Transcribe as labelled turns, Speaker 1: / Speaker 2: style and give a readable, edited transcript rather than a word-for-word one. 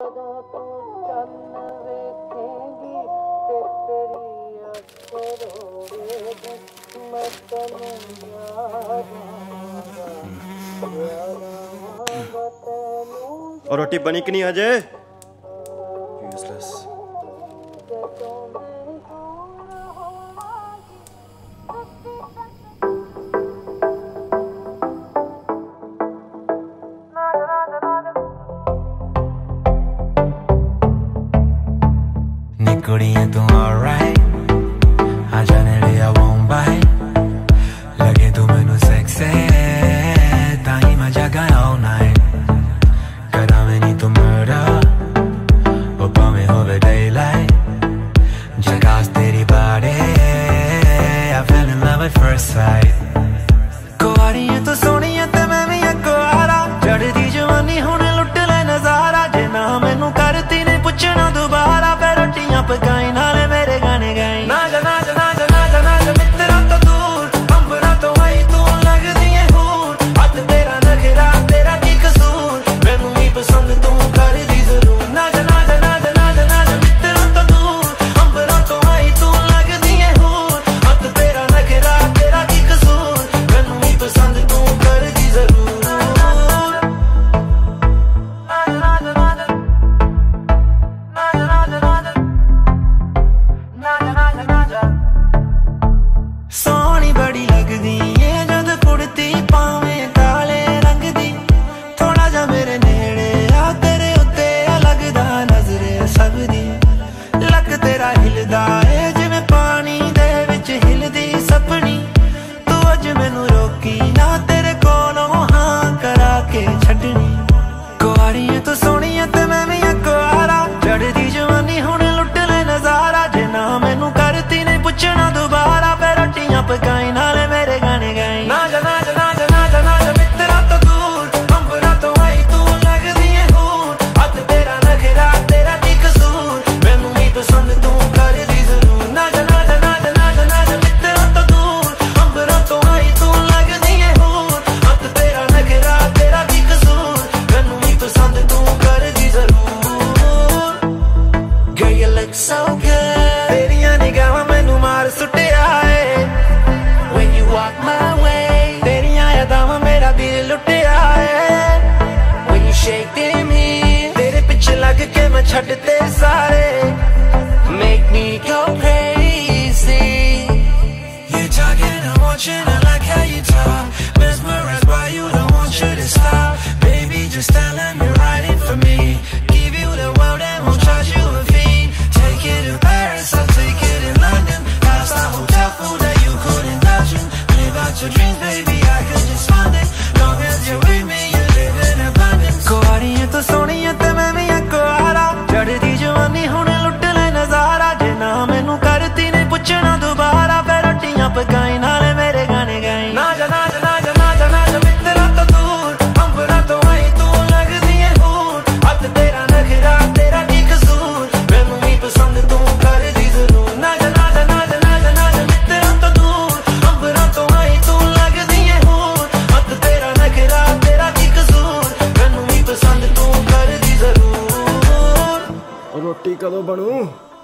Speaker 1: और रोटी बनी कि नहीं अजय?
Speaker 2: कुड़ियां तू alright, आ जाने लिया won't bite, लगे तू मैनू sexy, ताही मैं जगा all night, करा मैं नहीं तू murder, वो पावे होवे daylight, जगास तेरी body, I fell in love at first sight, कुआरी है तू सोनी है ते मैं भी कुआरा, चढ़दी जवानी होने लुट ले नजारा, जे ना मैनू करती ने पुछना दोबारा, पकाई नाले मेरे गाने गाई, ना जा ना जा ना जा ना जा ना जा मित्रा तो दूर, अंबरा तो आई तू लगदी है हूर, हथ तेरा नखरा तेरा की कसूर, मैनू ही पसंद तू कर दी जरूर, ना जा ना जा ना जा ना जा ना जा मित्रा तो दूर, अंबरा तो आई तू लगदी है हूर, हथ तेरा नखरा तेरा की कसूर, मैनू ही पसंद तू कर दी जरूर। सोहनी बड़ी लगदी है जद कुड़ती पावे काले रंग दी, थोड़ा जा मेरे नेड़े आ तेरे उत्ते लगदा नजरे सब दी, लक तेरा हिलदा है जिवें पानी दे विच हिलदी सपनी, तू अज मैनू रोकी ना तेरे कोलों हां करा के छड्डनी, कुआरी है तू सोहनी है ते मैं भी कुआरा, चढ़दी जवानी हुण लुट ले नजारा, जे ना मैनू करती ने पुछना दोबारा, पकाई नाले मेरे गाने गाई, ना जा ना जा ना जा ना जा ना जा मित्रा तो दूर, अंबरा तो आई तू लगदी है हूर, हथ तेरा नखरा तेरा की कसूर, मैनू ही पसंद तू कर दी जरूर, ना जा ना जा ना जा ना जा ना जा मित्रा तो दूर, अंबरा तो आई तू लगदी है हूर, हथ तेरा नखरा तेरा की कसूर, मैनू ही पसंद तू कर दी जरूर। Girl you look so good, तेरियां निगाहां मैनू मार सुटिया है, walk my way, तेरियां यादां मेरा दिल लुटिया है, when you shake me, तेरे पीछे लग के मैं छड्डते सारे, make me go crazy, you talking I'm watching, I like how you talk, mesmerized by you, don't want you to stop, baby just tell me right in for me, give you the world and won't charge you a fee, take it to Paris, I'll take it in London, last our hotel food that you couldn't touch it, your dreams, baby, I could just fund it, long as you're with me, you live in abundance, कुआरी है तो सोहनी है ते मैं भी कुआरा, चढ़दी जवानी हुण लुट ले नजारा, जे ना मैनू करती ने पुछना दोबारा, फिर रोटियां पकाई नाले मेरे गाने गाई, ना जा ना जा ना जा ना जा ना जा मित्रा तो दूर, अंबरा तो आई तू लगदी है हूर, हथ तेरा नखरा तेरा की कसूर, मैनू ही पसंद तू कर दी जरूर, ना जा ना जा ना जा ना जा ना जा मित्रा तो दूर, अंबरा तो आई तू लगदी है हूर, हथ तेरा नखरा तेरा की कसूर, मैनू ही पसंद तू कर दी जरूर।
Speaker 1: रोटी कदों बनू?